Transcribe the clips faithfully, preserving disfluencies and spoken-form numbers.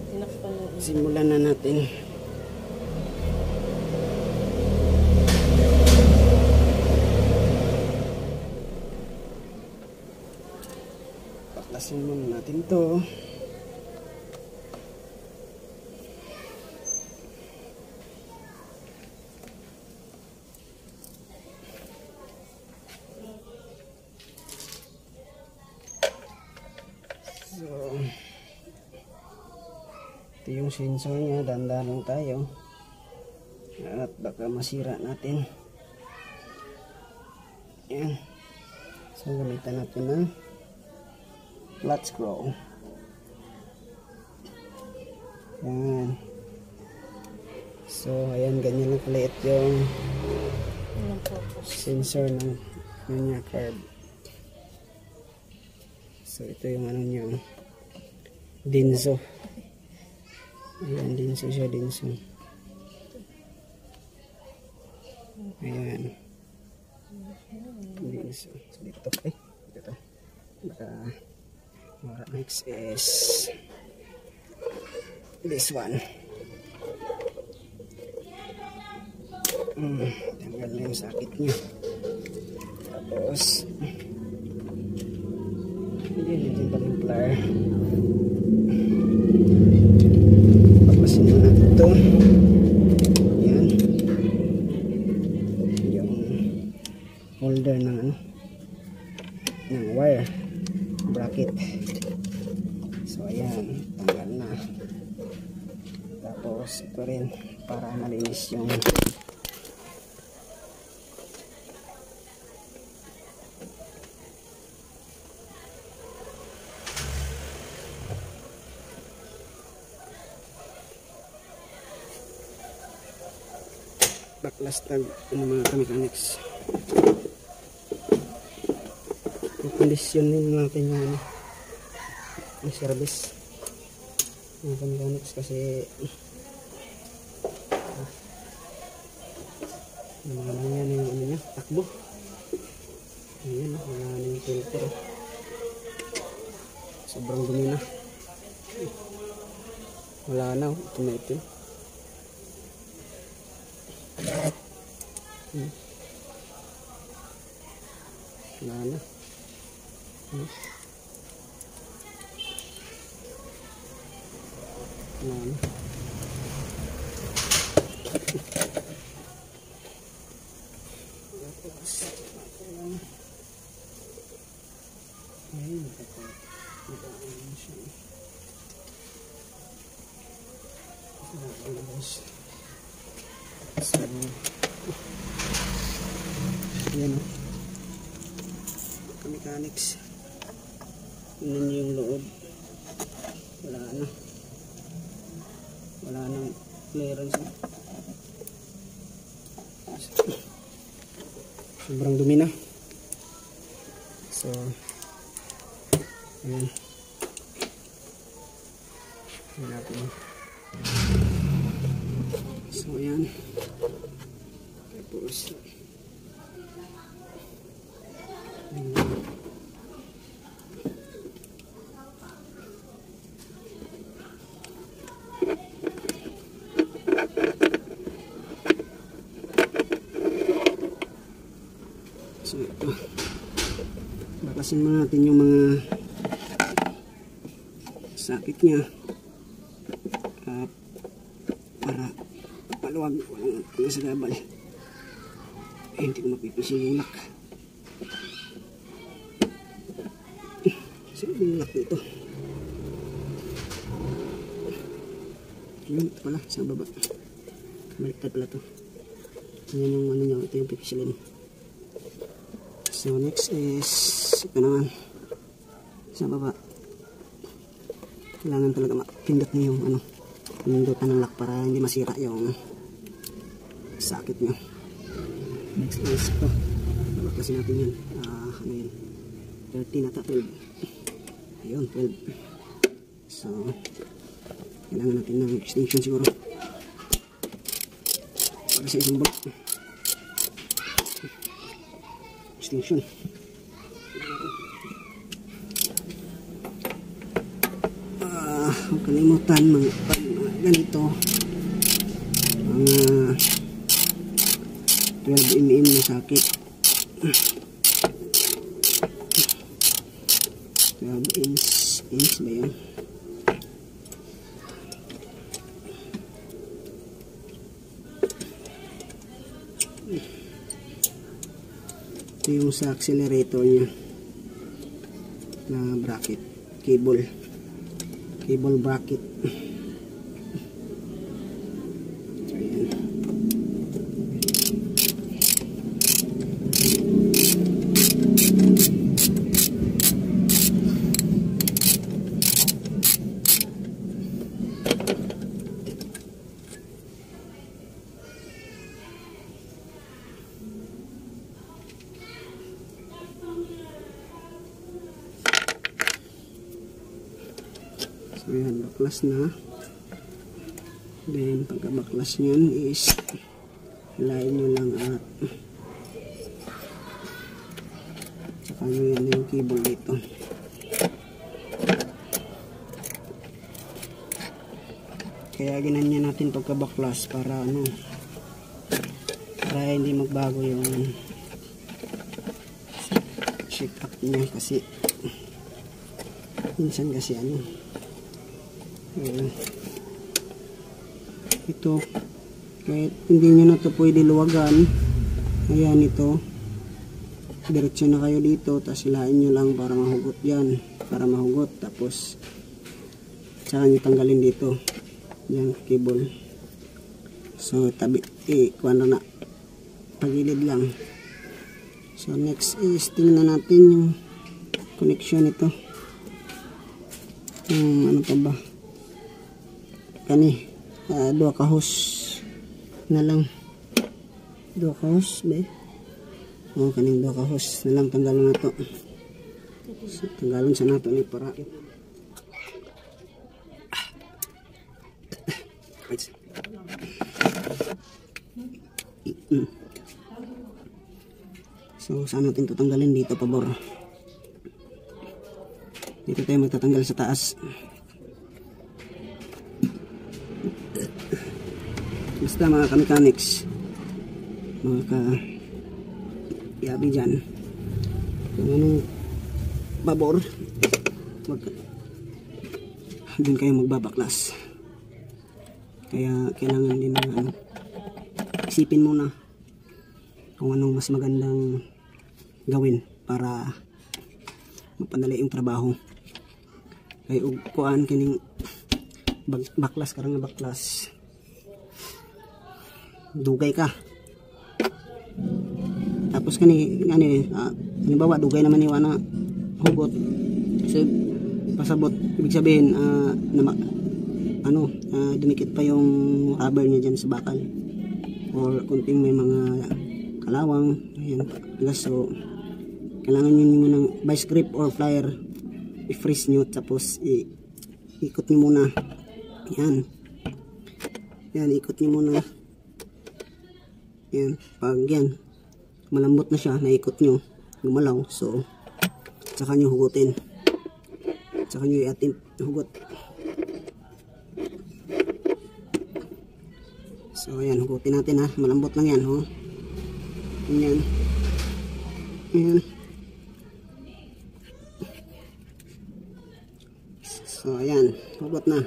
Simulan na natin. Paklasin muna natin to. So, ito yung sensor niya, dahan-dahan lang tayo at baka masira natin. Yan. So, gamitan natin ng flat screw. Yan. So, ayan, ganyan lang kaliit yung sensor ng ano niya, carb. So, ito yung ano niya, Denso. Ayan, Denso siya, Denso. Ayan. Denso. So, dito. Ay, dito. Baka, next is this one. Hmm, tanggal na yung sakit niya. Tapos, yun yung timpal-timplar. Papasin mo natin ito. Yan. Yung holder ng ano, ng wire bracket. So ayan, tanggal na. Tapos ito rin para malinis yung backlash tag ng mga mechanics. Kondisyonin natin yung yung service ng mechanics kasi wala na yan yung ano niya, takbo. Ayan, wala na yung filter. Sobrang dumi na. Wala na, ito na ito. Hmm. Wala na. Hmm. Wala na. Tapos, ayun, nagkakaroon siya. Nagkakaroon siya. So, yan o, mechanics. Yun yung loob. Wala na, wala nang clearance. Sobrang dumi na. So ayan, ayan natin. So ayan, tapos so ito, bakasin mo natin yung mga sakit niya uh, para maluwag, walang nasa gabal. Eh, hindi ko mapipisin yung lock. So yung lock nito, yun, ito pala sa baba, baliktad pala to. Yan yung ano nyo, ito yung pipisilin. So next is ito naman sa baba. Kailangan talaga mapindot nyo yung ano, pindutan ng lock para hindi masira yung sakit nyo. Next is ito, baklasin natin yan. Uh, ano yun, thirteen ata, twelve. Ayun, twelve. So kailangan natin ng extension siguro para sa isang bolt. Extension. Ah, huwag kalimutan mga, mga ganito, mga twelve millimeter na sakit. twelve inch inch ba yun? Ito yung sa accelerator nya na bracket, cable cable bracket. So yan, baklas na. Then pagka baklas nyan is hilahin nyo lang at saka nyo yan yung cable dito. Kaya ginanyan natin pagka baklas para ano, para hindi magbago yung shake up niya, kasi minsan kasi ano, Uh, ito kahit hindi nyo na ito pwede luwagan, ayan, ito diretso na kayo dito, tapos hilain nyo lang para mahugot yan, para mahugot, tapos saka nyo tanggalin dito yan cable. So tabi, eh kuwan na pagilid lang. So next is tingnan natin yung connection ito, yung ano pa ba kani, uh, dua kahos na lang, dua kahos ba, oh kaning dua kahos na lang tanggalon na to. So, tanggalon sa nato ni para so saan natin ito tanggalin? Dito pabor, dito tayo magtatanggal sa taas. Basta mga ka-mechanics, mga ka-yabi dyan, kung anong babor, wag din kayo magbabaklas. Kaya kailangan din na ano, isipin muna kung anong mas magandang gawin para mapadali yung trabaho. Kaya kuan kining baklas karang nga baklas, dugay ka, tapos kani ngani uh, halimbawa dugay naman iwa na hugot, so pasabot, ibig sabihin uh, na ano uh, dinikit pa yung rubber niya dyan sa bakal, or kunting may mga kalawang, ayan, so kailangan nyo nyo ng vice grip or flyer, i-freeze nyo, tapos i ikot nyo muna yan, yan, ikot nyo muna yan. Pag yan malambot na siya, naikot nyo, gumalaw, so saka nyo hugutin, saka nyo i-attempt hugot. So ayan, hugutin natin ha, malambot lang yan, oh. Yan, yan. So ayan, hugot na.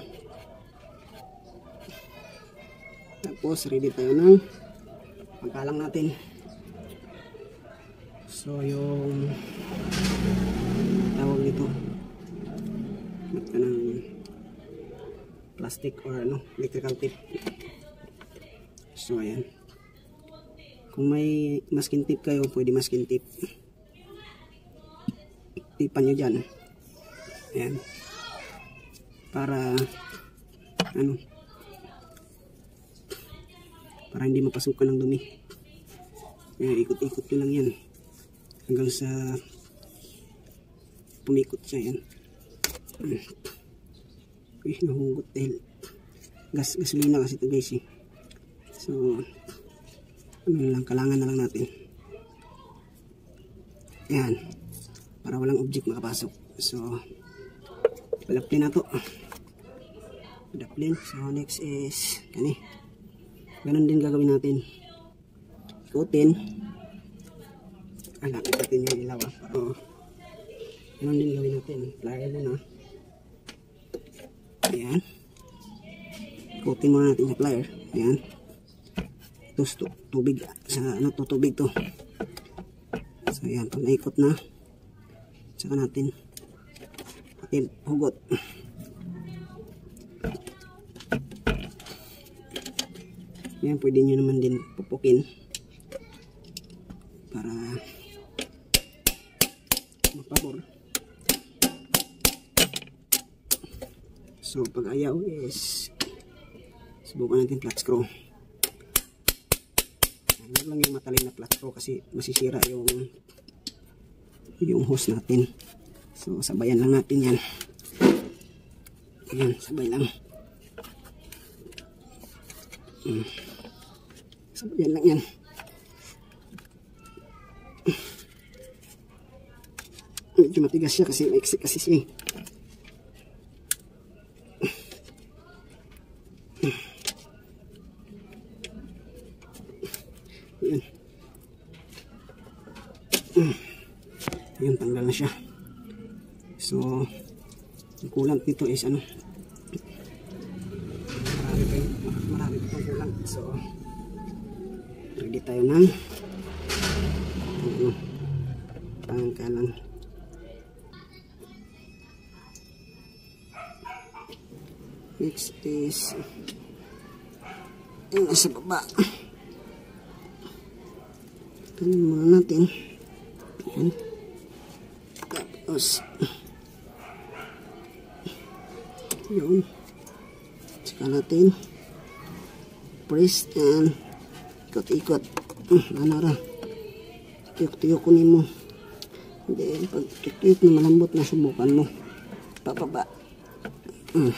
Tapos ready tayo ng pagkalang natin. So yung tawag nito, ito ng plastic or ano, electrical tape. So ayan, kung may masking tape kayo, pwede masking tape, tipan nyo dyan, ayan, para ano, para hindi mapasukan ng dumi. Ayan, ikot-ikot nyo lang yan hanggang sa pumikot siya. Yan, uy, nahugot dahil gas, gasolina kasi ito guys eh. So ano lang, kalangan na lang natin yan, para walang object makapasok. So palapin na to. discipline. So next is gani. Ganun din gagawin natin. Ikutin. Alapit natin yung ilaw. Oh. Ganun din gawin natin. Plier muna. Ayan. Ikutin muna natin sa plier. Ayan. Ito tubig. Sa ano to, tubig to. So ayan, pag naikot na, saka natin patil, hugot. Ayan, pwede nyo naman din pupukin para mapabor. So pag ayaw is subukan natin flat screw. Huwag lang yung matalim na flat screw kasi masisira yung yung hose natin. So sabayan lang natin yan. Ayan, sabay lang. Hmm. Sabayan lang yan. Medyo matigas siya kasi maiksi kasi siya. Ayan. Ayan, tanggal na siya. So ang kulang dito is ano, marami pa yung marami pa yung kulang. So ready tayo ng ano, pangkalang. Next is yung nasa baba. Tingnan muna natin. Ayan. Tapos yun. Saka natin press and ikot-ikot. Ano ra? Tiyok-tiyok kunin mo. Then pag tiyok-tiyok na malambot na, subukan mo. Pababa. Hmm.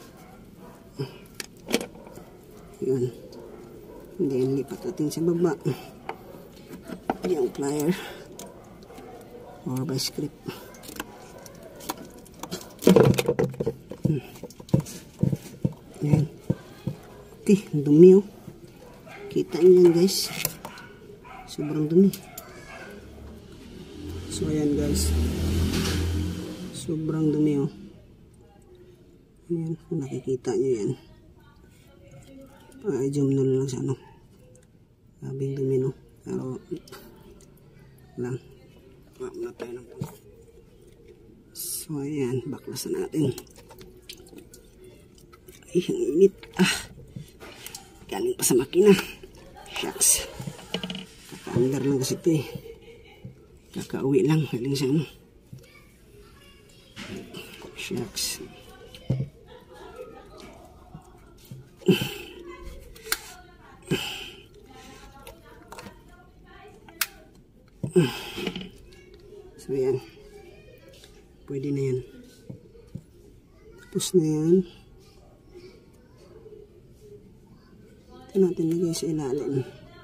Yun. Then lipat natin sa baba. Yung plier or by script. Hmm. Yan. Okay, dumi oh. Kita nyo yan guys. Sobrang dumi. So ayan guys. Sobrang dumi oh. Ayan, kung nakikita nyo yan. Pa-zoom na lang sa ano. Labing dumi no. Pero lang. Wala na tayo ng pang. So ayan, baklasan natin. Ay, ang init. Ah, galing pa sa makina. Shucks. Kaka-under lang kasi ito eh. Kaka-uwi lang. Galing sa ano. Shucks. So yan, pwede na yan. Tapos na yan. Ito natin lagay sa ilalim.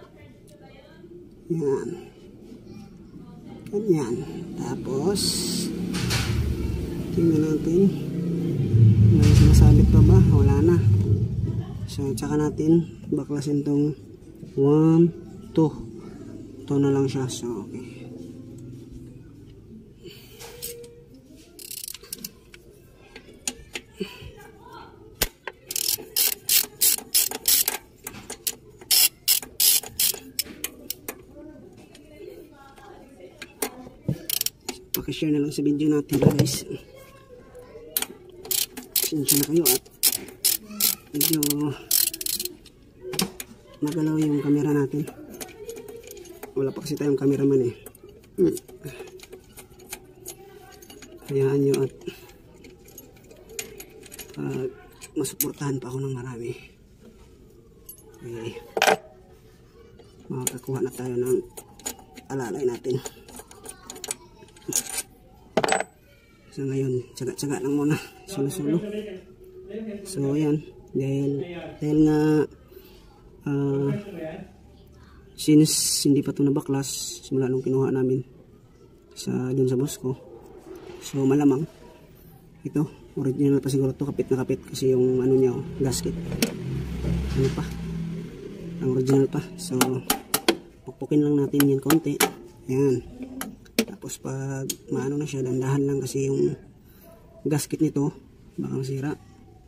Yan. Ganyan. Tapos tingnan natin may sinasabit pa ba? Wala na. So tsaka natin baklasin tong one, two. Ito na lang siya. So okay. Pakishare na lang sa video natin guys. Pasensya na kayo at medyo magalaw yung camera natin. Wala pa kasi tayong cameraman eh. Hmm. Hayaan nyo at uh, masuportahan pa ako ng marami. Okay. Makakakuha na tayo ng alalay natin. So ngayon, tsaga-tsaga lang muna. Solo-solo. So ayan. Dahil, dahil nga uh, since hindi pa ito nabaklas simula nung kinuha namin sa dun sa boss ko, so malamang ito Original pa siguro to, kapit na kapit kasi yung ano niya, oh, gasket. Ano pa? Ang original pa. So, pukpukin lang natin yan konti. Ayan. Tapos pag maano na siya, dandahan lang kasi yung gasket nito, baka masira.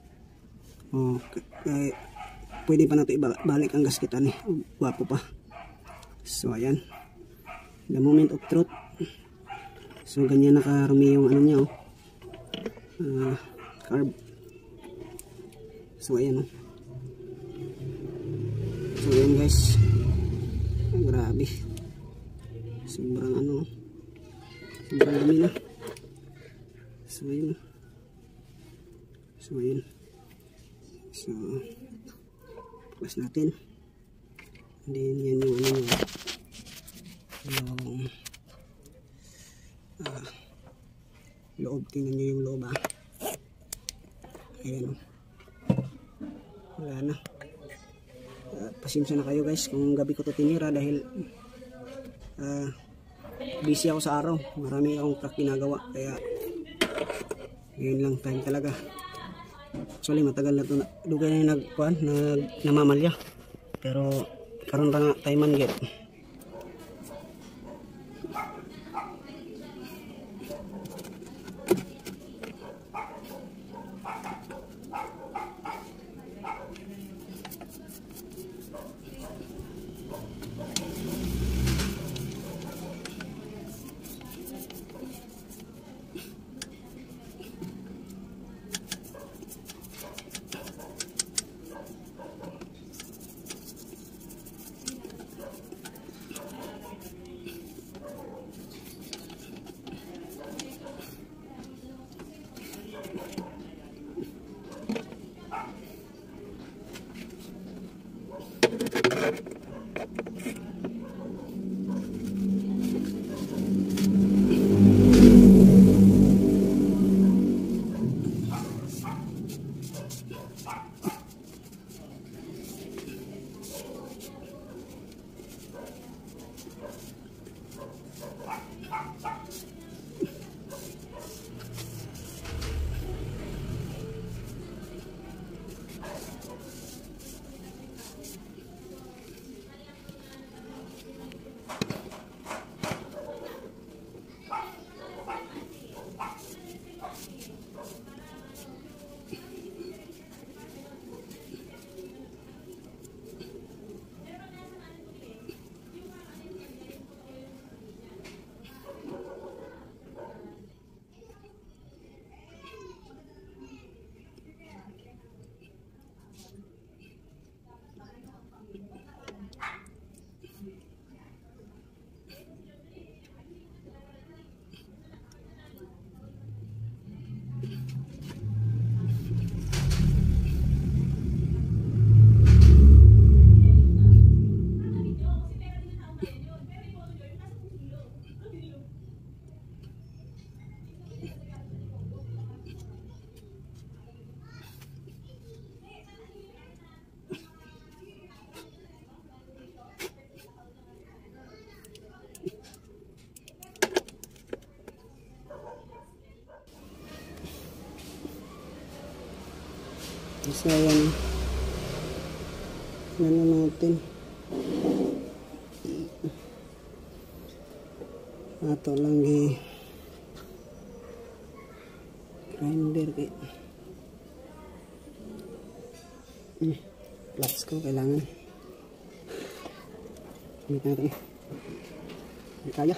Okay. Pwede pa natin ibalik ang gasketan eh. Guwapo pa. So, ayan. The moment of truth. So, ganyan nakarumi yung ano niya, oh. Uh, carb. So ayan, oh. So ayan guys, ah, grabe, sobrang ano, sobrang dami na. So ayan, so ayan, so plus natin, and then yan yung ano niya, yung ah, loob. Tingnan nyo yung loob, ah. Ayan, oh. Wala na. Uh, pasensya na kayo guys kung gabi ko to tinira dahil uh, busy ako sa araw. Marami akong ginagawa, kaya ngayon lang time talaga. Actually matagal na to, dugay na yung nagkuhan, nag, namamalya, pero karon pa nga time man get. So ayan, ano natin, ato lang di grinder kay hmm, flats ko kailangan hindi natin hindi kaya.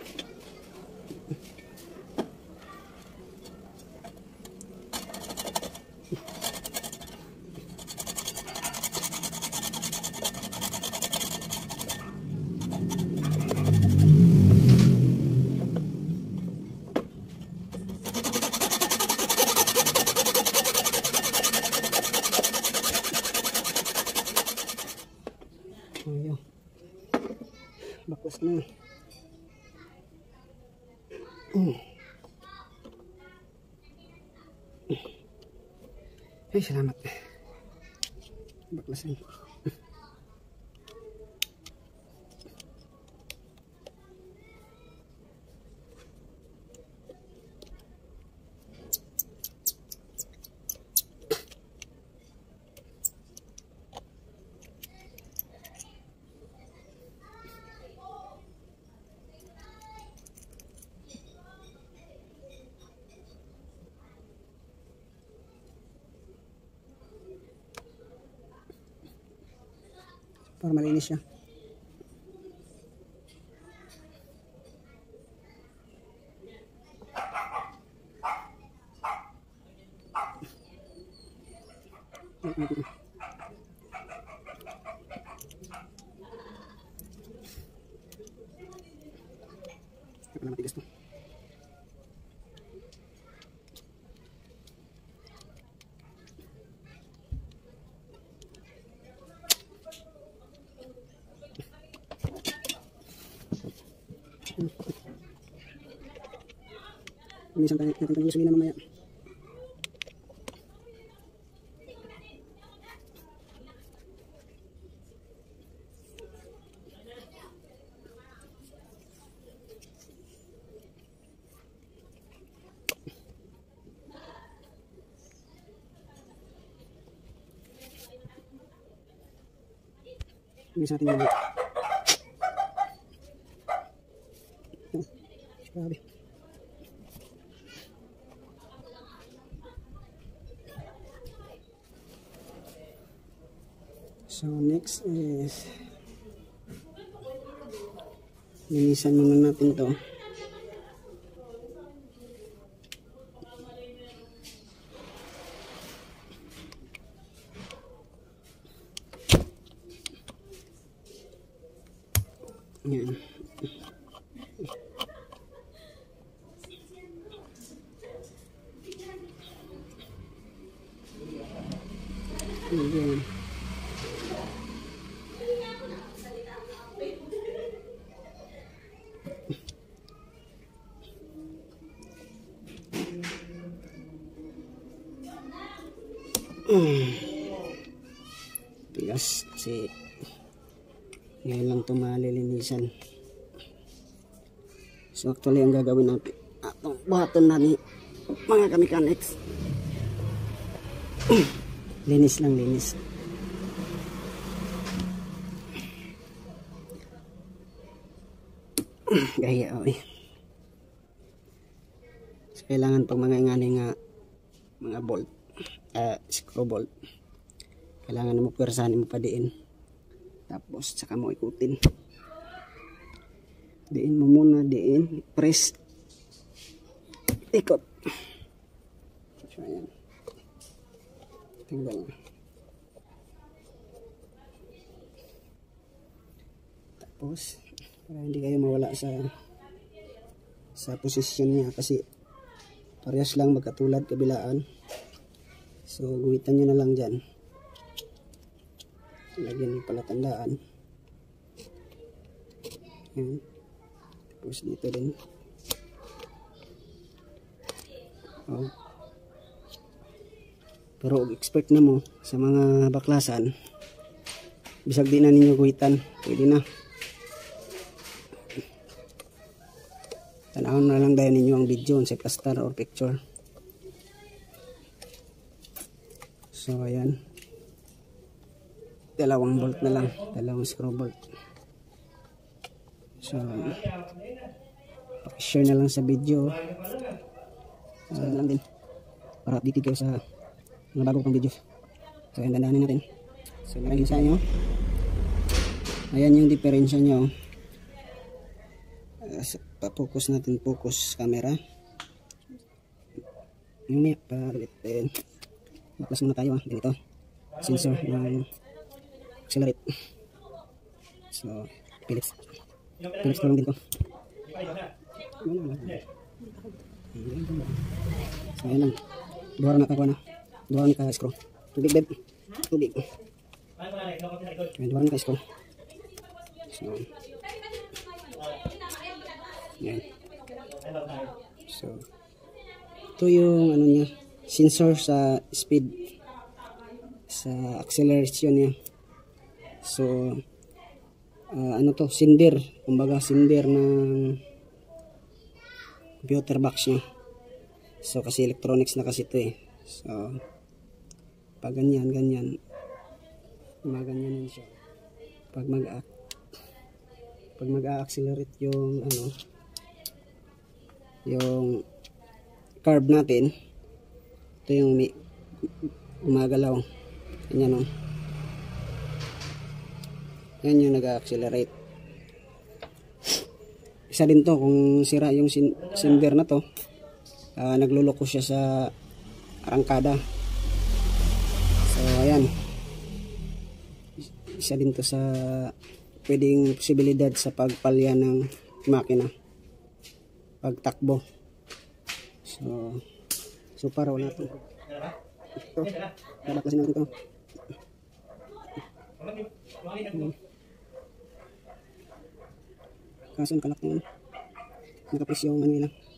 Ayo, baklas na. Mm. Ay, salamat. Baklas na. para malinis siya. Wala matigas to. Minsan tayo natin itong gasolina mamaya. Minsan natin mamaya. Grabe. So next is linisan muna natin to. Yan. Yan. Tigas kasi ngayon lang ito malilinisan. So actually ang gagawin natin atong buhaton na ni mga kamekanics. Linis lang, linis. Gaya o eh. So kailangan pag mga ingani nga mga bolt, uh, screw bolt, kailangan mo pwersahan mo pa diin, tapos saka mo ikutin, diin mo muna, diin, press, ikot. So ayan, tinggal, tapos para hindi kayo mawala sa sa posisyon niya kasi parehas lang magkatulad kabilaan. So guhitan nyo na lang dyan, lagyan yung palatandaan. Yan. Tapos dito din. Oh. Pero expert na mo sa mga baklasan, bisag di na ninyo guhitan, pwede na. Tanawin na lang dahil ninyo ang video sa plaster or picture. So ayan, dalawang bolt na lang, dalawang screw bolt. So share na lang sa video, so lang din para updated kayo sa mga bago pang video. So ayan, dandanin natin. So diferensya nyo, ayan yung diferensya nyo. Uh, pa-focus natin, focus camera. Yung may palitin. Plus muna tayo, ganito sensor ng accelerate. So Philips Philips ko lang dito. So ayan lang, dua na kakuha na, dua na ka screw, tubig bed, tubig, dua na ka screw. So yan. So ito yung ano niya, sensor sa speed, sa acceleration niya. So uh, ano to, cinder, kumbaga cinder ng computer box niya. So kasi electronics na kasi ito eh. So pag ganyan ganyan maganyan siya. Pag mag pag mag-accelerate yung ano, yung curve natin, ito yung may gumagalaw, ganyan o, Yan yung nag-accelerate. Isa din to kung sira yung cylinder na to, uh, nagluloko siya sa arangkada. So ayan, isa din to sa pwedeng posibilidad sa pagpalya ng makina pagtakbo. So so para wala to. Ito, nalaklasin natin ito. Hmm. Kaso nakalak na yun. Nakapress yung ano nila.